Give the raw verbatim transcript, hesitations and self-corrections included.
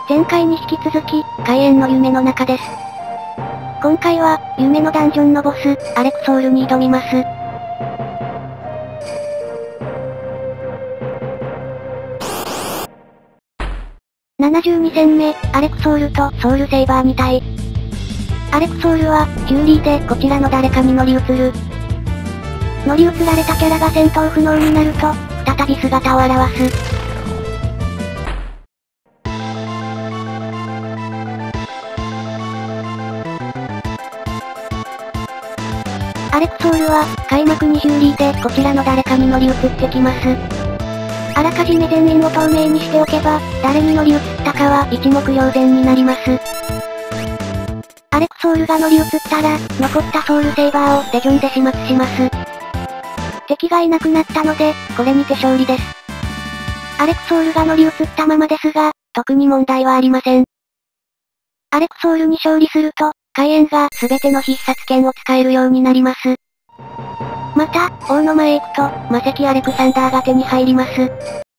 前回に引き続き、開演の夢の中です。今回は、夢のダンジョンのボス、アレクソールに挑みます。ななじゅうに戦目、アレクソールとソウルセイバーに対。アレクソールは、ヒューリーでこちらの誰かに乗り移る。乗り移られたキャラが戦闘不能になると、再び姿を現す。アレクソールは、開幕にヒューリーでこちらの誰かに乗り移ってきます。あらかじめ前因を透明にしておけば、誰に乗り移ったかは一目瞭然になります。アレクソールが乗り移ったら、残ったソウルセイバーをレジョンで始末します。敵がいなくなったので、これにて勝利です。アレクソールが乗り移ったままですが、特に問題はありません。アレクソールに勝利すると、開演が全ての必殺剣を使えるようになります。また、王の前へ行くと、魔石アレクサンダーが手に入ります。